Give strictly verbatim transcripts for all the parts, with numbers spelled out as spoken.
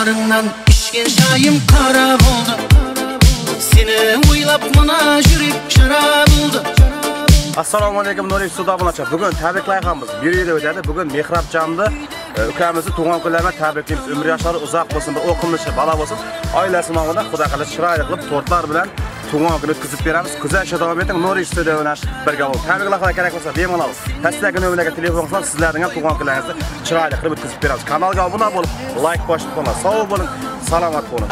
Yanaklarından içken çayım kara oldu. Seni oylap mına yürek şarap oldu. Assalomu alaykum Nuriy Sudabunacha. Bugun tabriklaymiz. Bir yil o'tadi. Bugun Mehrobjonda ukamizni tug'ilgan kunlarini tabriklaymiz. Umr yoshlari uzoq bo'lsin, bir o'qimli bala bo'lsin. Oilasi nomidan Xudo xohlasa chiroyli qilib tortlar bilan tug'ilgan kun o'tkazib beramiz. Kuzatishda davom eting. Nuriy Studio bilan birga bo'ling. Tabriklar kerak bo'lsa bemalol hashtag nömrəyə telefon qilib sizlarning ham tug'ilgan kunlaringizni chiroyli qilib o'tkazib beramiz. Kanalga obuna bo'lib, like bosib qo'ying. Sog' bo'ling, salomat bo'ling.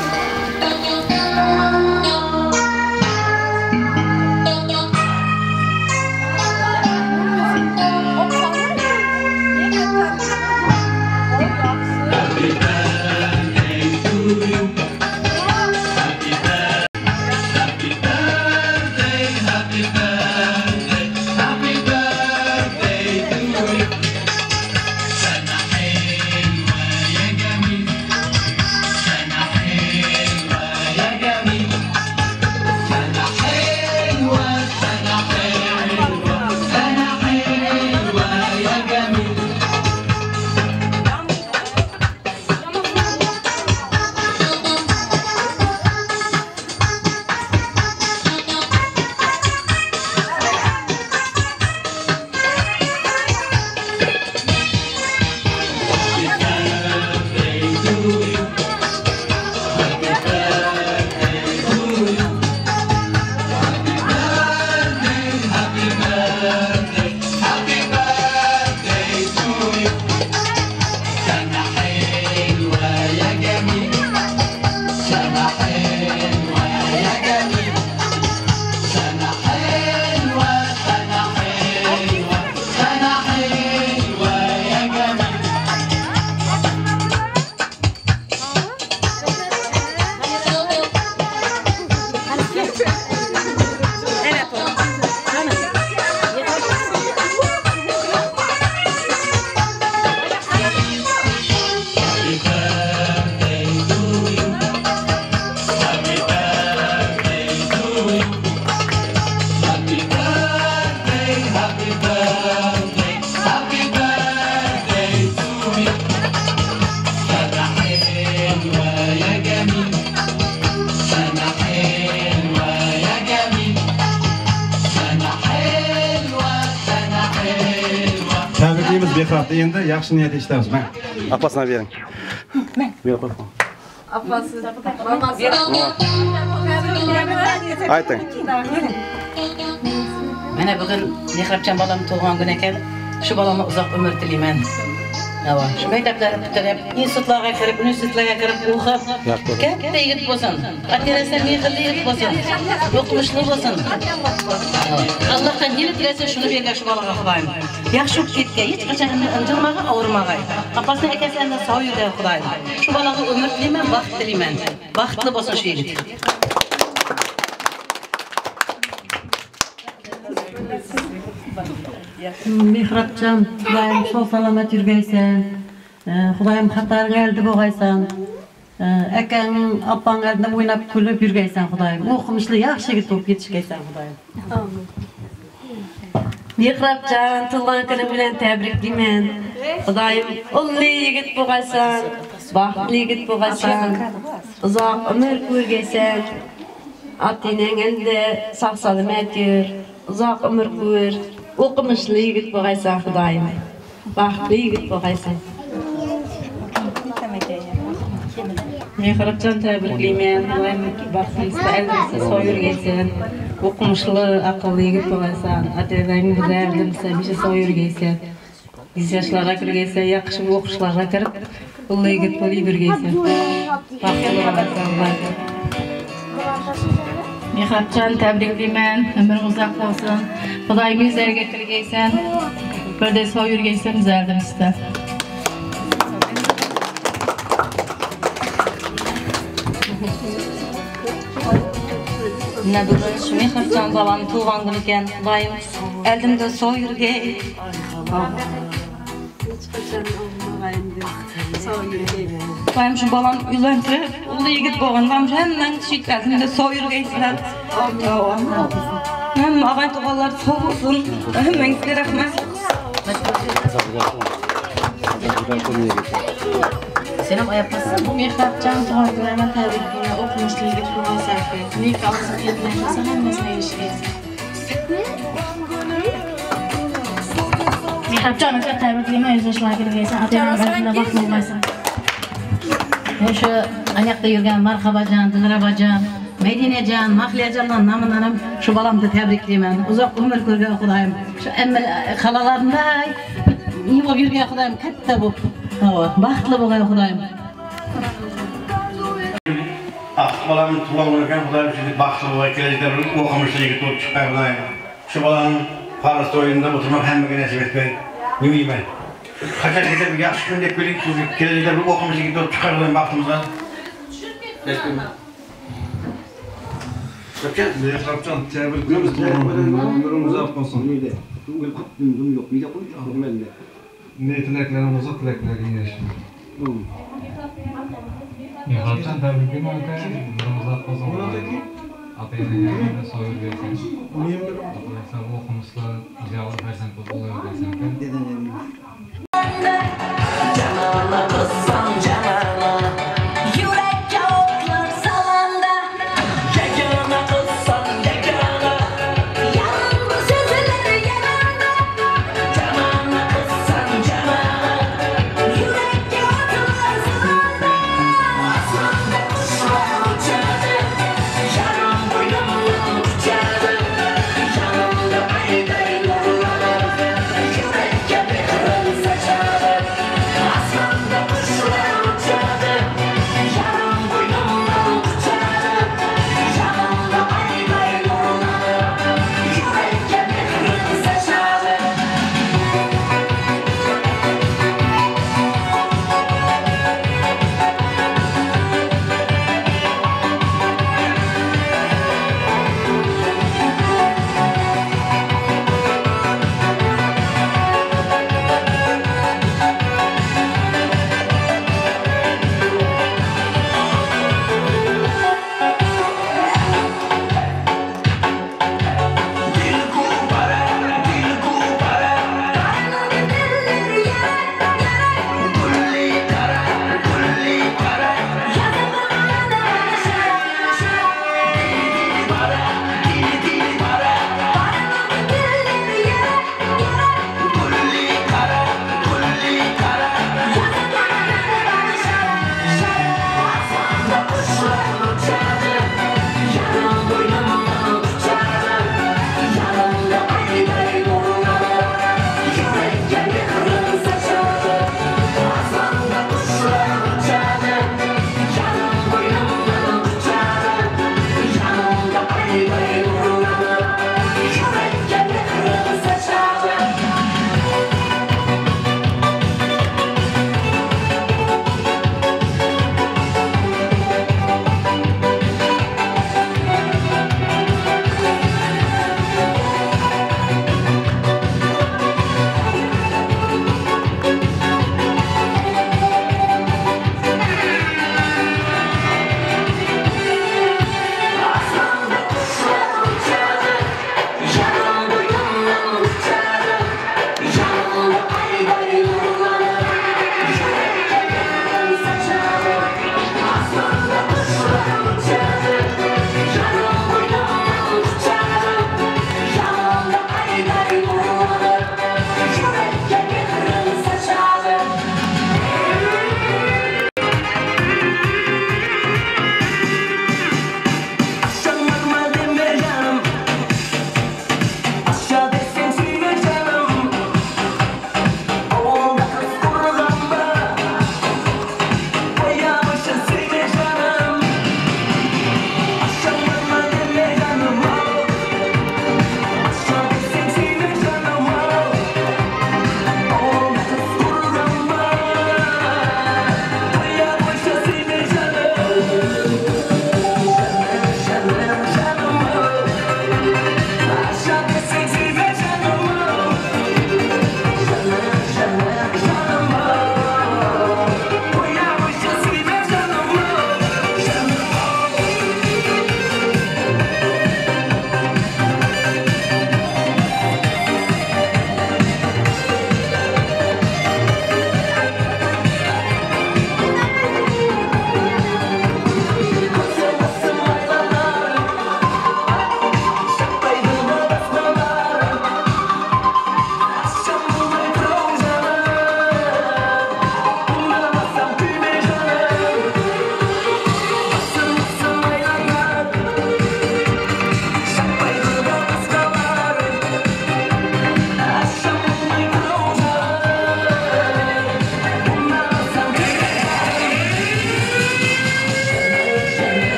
Mehrobda endi yaxshi niyat eshitamiz. Men apasini bering. Men. Ber qo'y. Apasi. Mamasi. Ayting. Mana bugun Mehrobjon bolam tug'ilgan kun ekan. Shu bolamga uzoq umr tilayman. Ava, shu maktablarni bitirib, institutlarga kirib, universitetlarga kirib o'qib, katta yigit bo'lsin. Operatsiya mehrli yigit bo'lsin. O'qimishli bo'lsin. Allohdan nima tilasa shuni bergan shu bolaga Xudoyim. Yaxshi o'qib ketgan, hech qachon injilmagan, og'rimag'ay. Apasining akasidan sog' yurgan Xudoyim. Shu bolaga umr tilayman, baxt tilayman. Baxtli bo'lsin shu yigit. Mehrobjon, Xudoyim sog' salomat yurgaysan. Xudoyim xatar geldi bo'g'aysan. Akang, opang oldida o'ynab kulib yurgaysan Xudoyim. O'qimishli yaxshi yigit bo'lib yetishgaysan Xudoyim. Amin. Mehrobjon, tug'ilgan kuni bilan tabriklayman. Xudoyim ulli yigit bo'lgaysan, baxtli yigit bo'lgaysan. Uzoq umr ko'rgaysan. Ota-onang endi sog' salomat yur. Uzoq umr ko'r. O'qimishli yigit bo'lgaysan Xudoyim. Baxtli yigit bo'lgaysan. Mehrobjon tabriklayman. Xudoyim baxtingizga aldimsa sog' yurgaysan. O'qimishli, aqlli yigit bo'lgaysan. Ota-onang bizardimsa bisha sog' yurgaysan. yuz yoshlarga kirgaysan, yaxshi o'qishlarga kirib, ulli yigit bo'lib yurgaysan. Baxtli bo'gaysan. Mehrobjon tabriklayman. Umring uzoq bo'lsin. Xudoyim yuzlarga kirgaysan. Birda sog' yurgaysan, bizardim sizda. Ne bugun shu Mehrobjon bolam tug'ilgan kun ekan. Xudoyim eldimda sog' yurgay. Xudoyim shu bolam uylantirib, ulli yigit bo'lgandan hammaning shikastimda sog' yurgaysizlar. Hamma og'ay tog'alar sog' bo'lsin. Hammangizga rahmat. Sen hem ayapasın. Bu Mehrapcan tuğan günlerine təbrikliyinə oxumuşlu yigit bulma səhvi. Neyk alsın yedinləşəsə həmməsinə erişkəyəsin. Mehrapcan'ın ki təbrikliyinə yüzləşməyə girgəysən, atayın qəlbində vaxt olmaysan. Ben şu ayakta yürüyen Marhabacan, Dilrabacan, Medinecan, Mahliyacan'dan namınlarım şu balamda tebrikliyim. Uzak ömür görgen Kudayım. Şu emmel halalarında iyi bu yürüyen Kudayım katta bu. Bahtlı bu Kudayım. Ah, balamın tuğan görgen Kudayım şimdi bahtlı bu gelecekte bir okumışlı yigit olup çıkar Kudayım. Şu balanın Paris oyununda oturmak hem bir nasip etmeyin. Mühim ben. Kaçar gider bir yaxşı gün deyip bilin ki gelecekte bir okumışlı yigit olup çıkar Kudayım baktığımızda. Destekme. Mehrapcan təbrikliyimiz doğru. Ömrümüzü afmasın. Neydi? Bugün kutluğum yok. Bir de koyacağım ben de. Ne tileklerim uzak tileklerin yaşıyor. Mehrapcan təbrikliyim aka. Ömrümüzü afmasın. Atayına yerinde soyur versin. Ataysa okumuşlar, icabı versen bu oluyor versin. Dedin Canana kızsan canana. Yürek yavuklar salanda. Yegana kızsan yegana. Yalan bu sözleri yananda. Canana kızsan canana. Yürek yavuklar salanda. Aslanla kuşlar uçadı. Yarım boynumdan uçadı. Yanımda ayday nurları. Yürek gibi kırılsa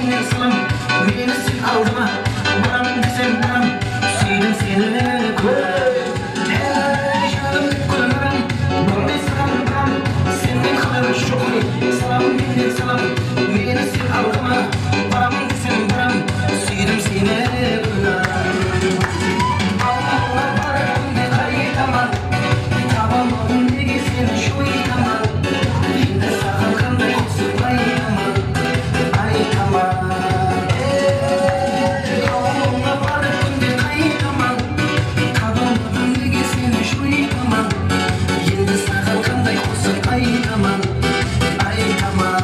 minne salam meni sil aldıma baram desem baram suydim seni hey canım kullanırım bana salam baram senin kadar şokli salam minne salam meni sil aldıma baram desem baram suydim seni Allah baram ne kayıtamam tabamadım negi seni şu yıkamam yine sakın kanday olsun ayıkamam ayıkamam Allah baram ne kayıtamam tabamadım negi seni şu yıkamam yine sakın kanday olsun ayıkamam ayıkamam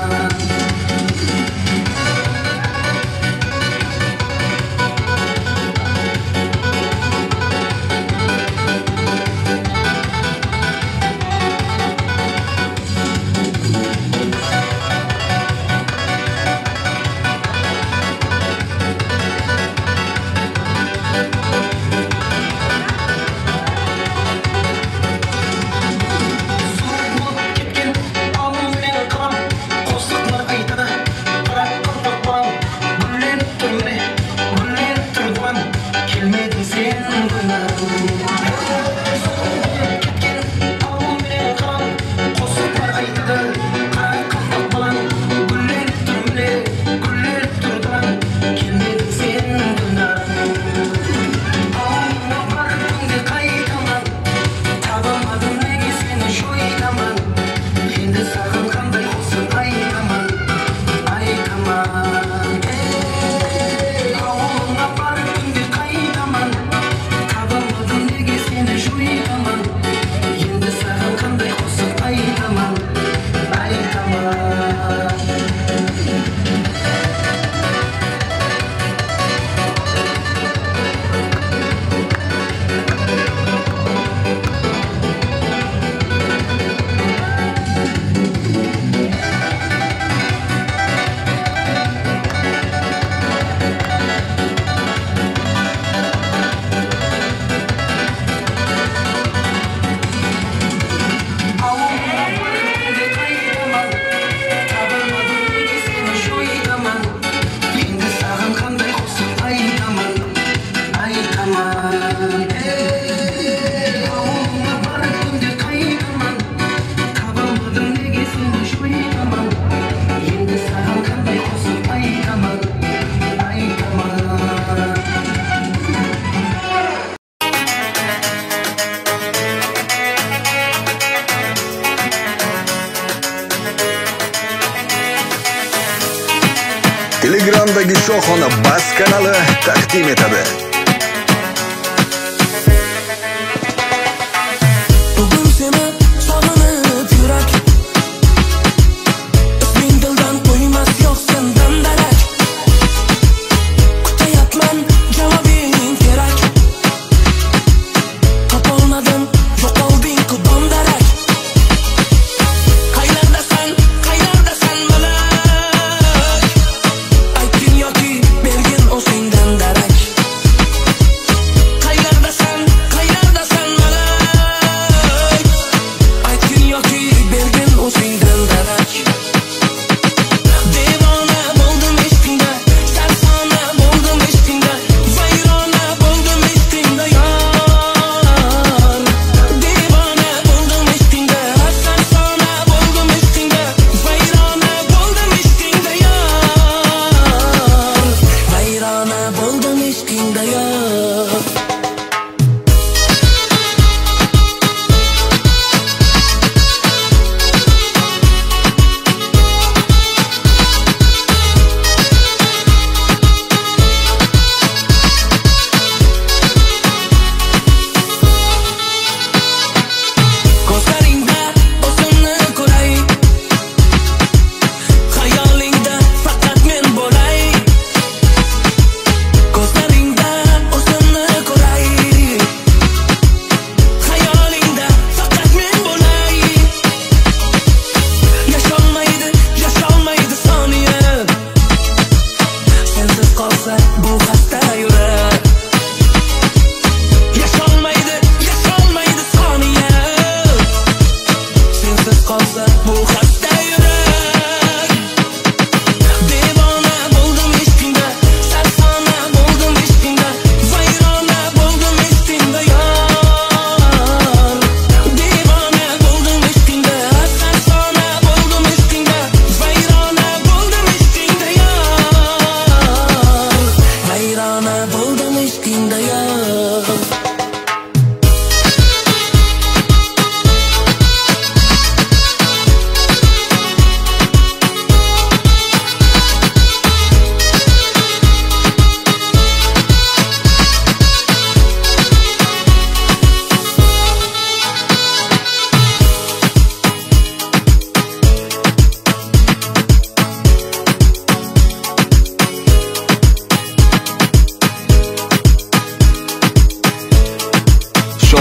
Telegramdagi Shohona Bas kanali taqdim etadi. Bugun seni sog'inib yurak isming dildan qo'ymas yo'q sendan darak kutayapman javobing kerak topolmadim yo'qolding qudam darak qaylardasan qaylardasan malak ayting yoki bergin o'zingdan darak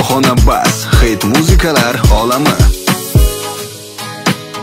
Shohona Bas hit muzikalar olami.